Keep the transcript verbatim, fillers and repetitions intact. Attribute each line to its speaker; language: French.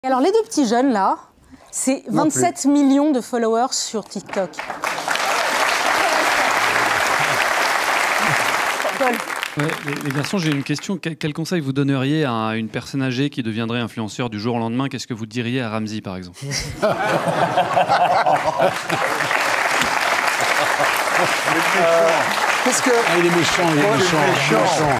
Speaker 1: Alors les deux petits jeunes là, c'est vingt-sept millions de followers sur TikTok. Paul.
Speaker 2: Ouais, les, les garçons, j'ai une question. Quel, quel conseil vous donneriez à une personne âgée qui deviendrait influenceur du jour au lendemain? Qu'est-ce que vous diriez à Ramzy, par exemple?
Speaker 3: euh... Qu'est-ce que...
Speaker 4: Ah, il est méchant, il est méchant. Il est méchant.